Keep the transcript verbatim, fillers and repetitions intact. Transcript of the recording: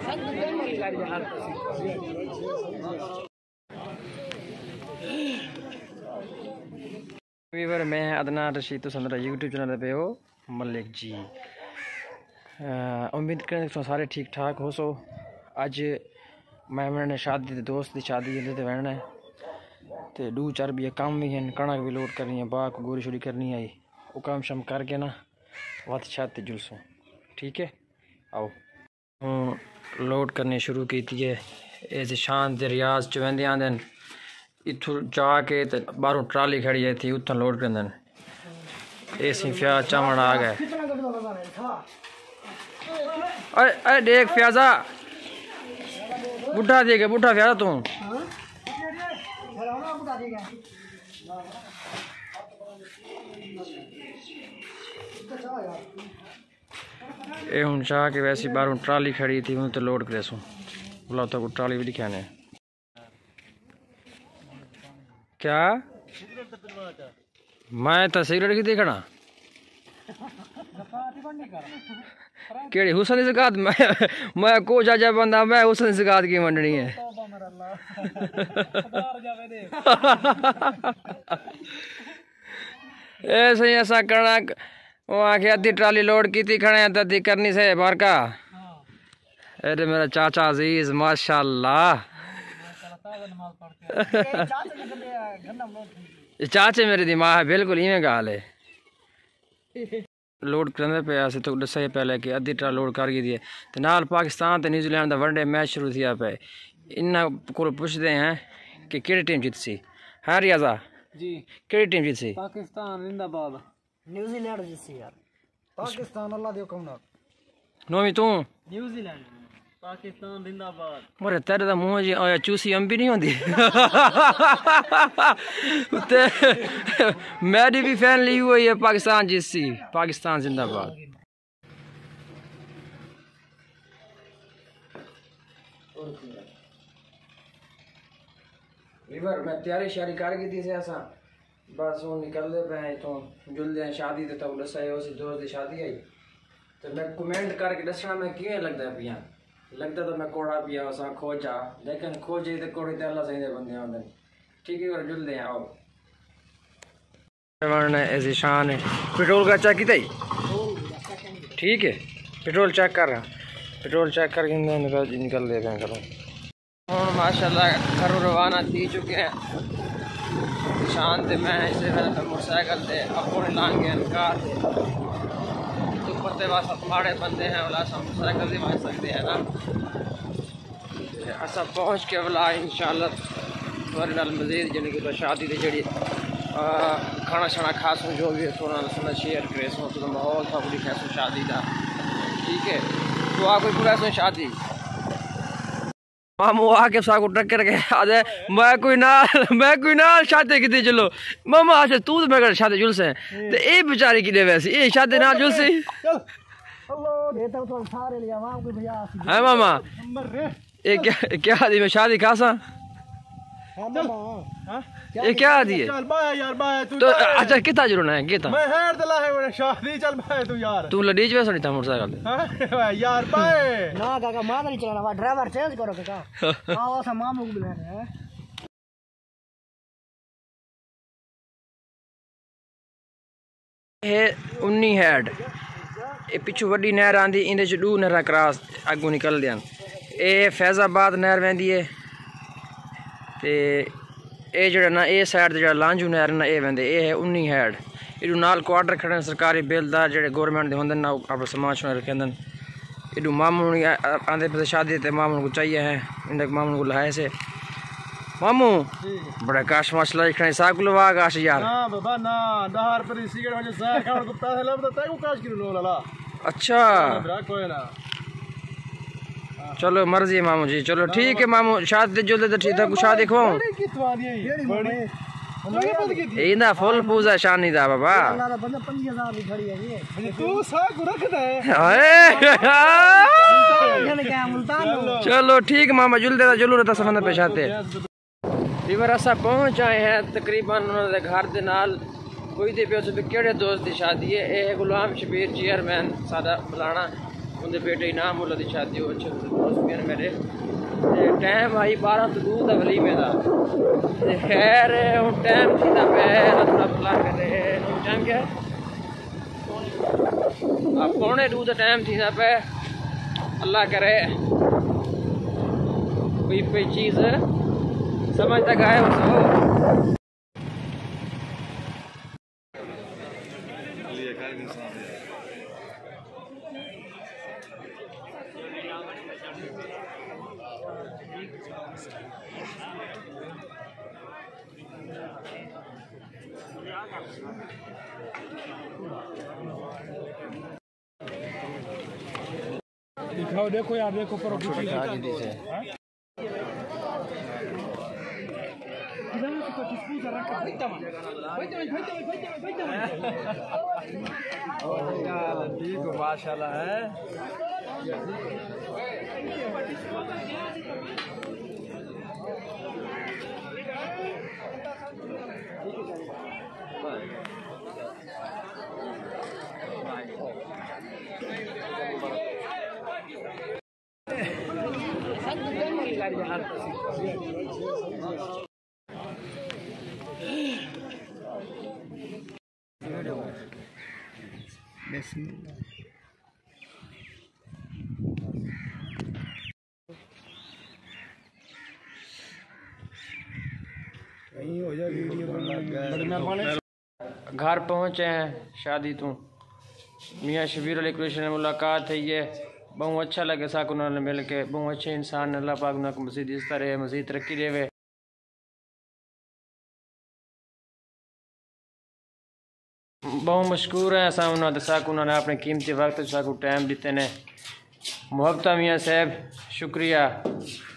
Weaver मैं अदनान रशीद तो मेरा यूट्यूब चैनल पे हो मलिक जी। उम्मीद करें तो सारे ठीक ठाक हो। सो अज मैं मैंने शादी दे दोस्त की शादी जिंदे ते बहना है तो दू चार भी कम भी हैं, कणक भी लोड करनी है, बाग गोरी शोरी करनी है। वो काम शम करके ना वत छत जुलसों। ठीक है, आओ हूँ लोड करनी शुरू की है। इस शान के रियाज च वेंदे आंदे इथों जाके तो बाहरों ट्राली खड़ी है थी उतना लोड कर दें। ऐसी फ्याज चावण आ गए। अरे अरे देख फ्याजा बुढ़ा देगा, बुढ़ा फ्याजा तू ये हूँ चाह के वैसी बाहरों ट्राली खड़ी थी उन्हें तो लोड करे सू बुला तो ट्राली भी दिखाने क्या मैं तो सिगरेट की देखना केड़ी हुसन की सगात मैं मैं को जाजा बंदा मैं हुसन की सगात की मंडनी है। ऐसे ऐसा करना वो आके अद्धी ट्राली लोड की थी खड़े अद्धी करनी से बार का। अरे मेरा चाचा अजीज माशाल्लाह चाचे मेरे दिमाग है बिल्कुल इवें गाल है। लोड करने पे ऐसे तो दसा ही पहले कि अद्धी ट्रा लोड कर दी है तो नाल पाकिस्तान तो न्यूजीलैंड का वनडे मैच शुरू थिया पे। इन्ना को पुछते हैं कि केड़ी टीम जीतसी है रियाजा जी, केड़ी टीम जीतसी? पाकिस्तान जिंदाबाद। न्यूजीलैंड जीतसी यार। पाकिस्तान अल्लाह दे हुक्म नाल। नोमी तू न्यूजीलैंड पाकिस्तान जिंदाबाद। मोरे तेरे दा मुंह जी आया चूसी अंबी नहीं होंदी। ते मेरी भी फैन ली हुई है पाकिस्तान जीतसी, पाकिस्तान जिंदाबाद। वीवर मैं तैयारी शारी कर गई थी ऐसा बस वो निकलते पे तो जुलदे शादी ते तो दसा उस दोस्त की शादी आई तो मैं कमेंट करके दसना मैं किवें लगदा पिया। लगता तो मैं कोड़ा पिया असा खोजा लेकिन खोजे तो कोड़े ते अल्लाह सही दे बंदे आंदे। ठीक है, जुलदे हैं आओ वरना ऐसी शान है। पेट्रोल का चेक किया ठीक है, पेट्रोल चेक कर रहा पेट्रोल चेक करके निकल निकल देते हैं। करो और माशाल्लाह घरों रवाना थी चुके हैं। शान ते मैं इसे मोटरसाइकिल से अपने लांग गए कार से बस माड़े बंदे हैं वाला मोटरसाइकिल से बच सकते हैं ना। असा पहुँच के वाला इंशाल्लाह थोड़े नाल मजीद जानी कि शादी की जी खाना शाना खासूँ जो भी थोड़ा सुना शेयर करे सो तो माहौल था पूरी खैसू शादी का। ठीक है, तो आ कोई पूरा सो शादी मामू आके साको टक्कर के आदे मैं कोई ना मैं कोई ना शादी की चलो मामा अच्छा तू तो मैं शादी जुलस है तो ये बेचारी की वैसे ये शादी ना जुलस है मामा ये क्या क्या दी मैं शादी खासा ये क्या दी है तो अच्छा कितना जुड़ना है कितना मैं हेड दला है शादी चल भाई तू यार तू लडीज वैसे नहीं था मोटरसाइकिल यार बाय ना काका मां नहीं चलाना ड्राइवर चेंज करो काका हां वो सब मामू को बुला रहे हैं। ये उन्नी हेड ये पिछू वड्डी नहर आंदी इंदे च दो नहर क्रॉस अगू निकल दियां। ये फैजाबाद नहर वेंदी है ते ये जड़ा ना ये साइड ते जड़ा लांजू नहर ना ये वेंदे ये है उन्नी हेड। इडू नाल क्वार्टर खड़े सरकारी बेलदार जड़े गवर्नमेंट दे होंदे ना अपने समाज में रखेंदन। इडू मामू आंदे पे शादी ते मामू को चाहिए है इंदे मामू को लाए से मामू बड़ा काश माशाल्लाह इखने साकुल वा काश यार ना बाबा ना दहार पर सिगरेट वजह से खाण को पैसे लब तो तै को काश किलो लो ला। अच्छा कोई ना चलो मर्जी मामू जी चलो ठीक है मामू शादी जो दे ठीक है शादी खवाऊं इंदा फुल पूजा शानी दा बाबा चलो ठीक मामा जुल देता जुलू रहता समझ पेश आते रिवर असा पहुंच आए हैं तकरीबन उन्होंने घर के नाल कोई दे पे केड़े दोस्त की शादी है। ये गुलाम शबीर चेयरमैन सादा बुलाना उनके बेटे इनाम मुल्ला की शादी हो अच्छे दोस्त भी मेरे ते टाइम आई बारह तो दूर का वलीमे का खैर हूँ टाइम थी पे थोड़ा भला करे टाइम क्या है पौने दू का टाइम थी पे अल्लाह करे कोई कोई चीज़ समझ तक आए हो सो दिखाओ देखो यार देखो पर माशाल्लाह है घर पहुँचे हैं शादी तो मियाँ शबीर अली कृष्ण ने मुलाकात है ये बहुत अच्छा लगे साक उन्होंने मिल के बहुत अच्छे इंसान अल्लाह पाक उन्होंने मज़ीद इस तरह मज़ीद तरक्की देवे। बहुत मशहूर है असा उन्होंने साक उन्होंने अपने कीमती वक्त साकू टाइम दिते ने। मुहब्बत मियाँ साहब शुक्रिया।